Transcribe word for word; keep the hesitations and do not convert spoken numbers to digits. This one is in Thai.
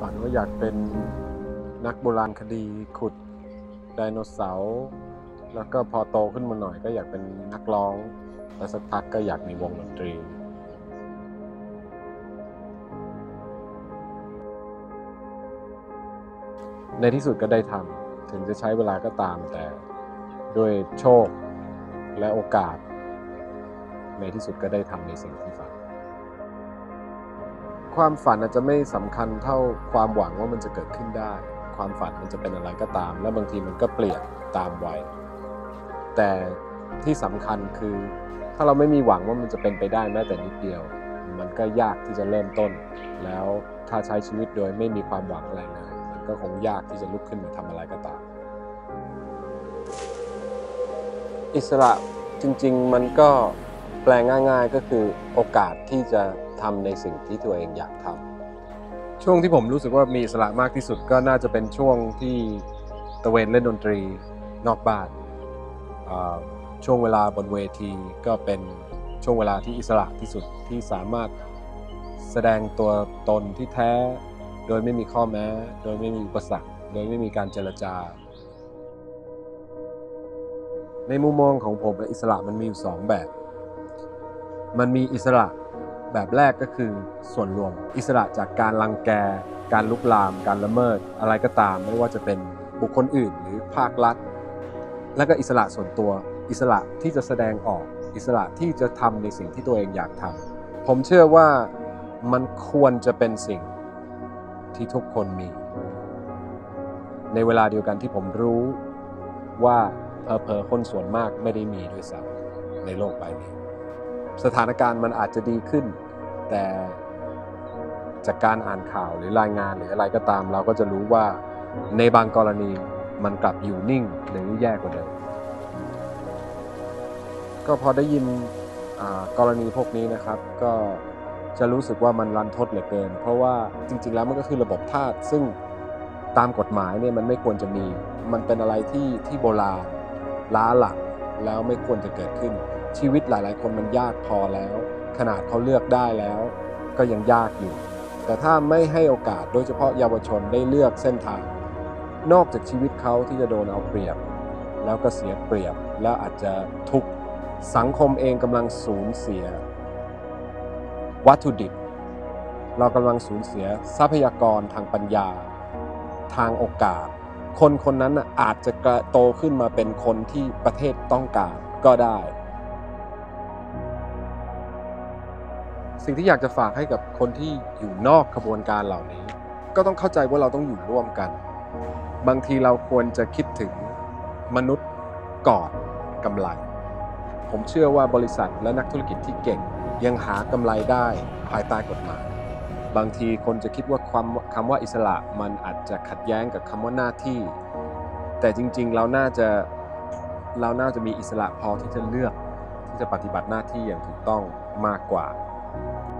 ฝันว่าอยากเป็นนักโบราณคดีขุดไดโนเสาร์แล้วก็พอโตขึ้นมาหน่อยก็อยากเป็นนักร้องแล้วสักพักก็อยากมีวงดนตรีในที่สุดก็ได้ทำถึงจะใช้เวลาก็ตามแต่ด้วยโชคและโอกาสในที่สุดก็ได้ทำในสิ่งที่ฝันความฝันอาจจะไม่สำคัญเท่าความหวังว่ามันจะเกิดขึ้นได้ความฝันมันจะเป็นอะไรก็ตามและบางทีมันก็เปลี่ยนตามวัยแต่ที่สำคัญคือถ้าเราไม่มีหวังว่ามันจะเป็นไปได้แม้แต่นิดเดียวมันก็ยากที่จะเริ่มต้นแล้วถ้าใช้ชีวิตโดยไม่มีความหวังอะไรเลยมันก็คงยากที่จะลุกขึ้นมาทำอะไรก็ตามอิสระจริงๆมันก็แปลง่ายๆก็คือโอกาสที่จะทำในสิ่งที่ตัวเองอยากทำช่วงที่ผมรู้สึกว่ามีอิสระมากที่สุดก็น่าจะเป็นช่วงที่ตะเวนเล่นดนตรีนอกบ้านช่วงเวลาบนเวทีก็เป็นช่วงเวลาที่อิสระที่สุดที่สามารถแสดงตัวตนที่แท้โดยไม่มีข้อแม้โดยไม่มีอุปสรรคโดยไม่มีการเจรจาในมุมมองของผมอิสระมันมีอยู่สองแบบมันมีอิสระแบบแรกก็คือส่วนรวมอิสระจากการรังแกการลุกลามการละเมิดอะไรก็ตามไม่ว่าจะเป็นบุคคลอื่นหรือภาครัฐและก็อิสระส่วนตัวอิสระที่จะแสดงออกอิสระที่จะทำในสิ่งที่ตัวเองอยากทำผมเชื่อว่ามันควรจะเป็นสิ่งที่ทุกคนมีในเวลาเดียวกันที่ผมรู้ว่าเผลอๆคนส่วนมากไม่ได้มีด้วยซ้ำในโลกใบนี้สถานการณ์มันอาจจะดีขึ้นแต่จากการอ่านข่าวหรือรายงานหรืออะไรก็ตามเราก็จะรู้ว่าในบางกรณีมันกลับอยู่นิ่งหรือแย่กว่าเดิมก็พอได้ยินกรณีพวกนี้นะครับก็จะรู้สึกว่ามันรันทดเหลือเกินเพราะว่าจริงๆแล้วมันก็คือระบบทาสซึ่งตามกฎหมายเนี่ยมันไม่ควรจะมีมันเป็นอะไรที่ที่โบราณล้าหลังแล้วไม่ควรจะเกิดขึ้นชีวิตหลายๆคนมันยากพอแล้วขนาดเขาเลือกได้แล้วก็ยังยากอยู่แต่ถ้าไม่ให้โอกาสโดยเฉพาะเยาวชนได้เลือกเส้นทางนอกจากชีวิตเขาที่จะโดนเอาเปรียบแล้วก็เสียเปรียบแล้วอาจจะทุกข์สังคมเองกำลังสูญเสียวัตถุดิบเรากำลังสูญเสียทรัพยากรทางปัญญาทางโอกาสคนคนนั้นอาจจะโตขึ้นมาเป็นคนที่ประเทศต้องการก็ได้สิ่งที่อยากจะฝากให้กับคนที่อยู่นอกขบวนการเหล่านี้ก็ต้องเข้าใจว่าเราต้องอยู่ร่วมกันบางทีเราควรจะคิดถึงมนุษย์ก่อนกำไรผมเชื่อว่าบริษัทและนักธุรกิจที่เก่งยังหากำไรได้ภายใต้กฎหมายบางทีคนจะคิดว่าความคำว่าอิสระมันอาจจะขัดแย้งกับคำว่าหน้าที่แต่จริงๆเราน่าจะเราน่าจะมีอิสระพอที่จะเลือกที่จะปฏิบัติหน้าที่อย่างถูกต้องมากกว่า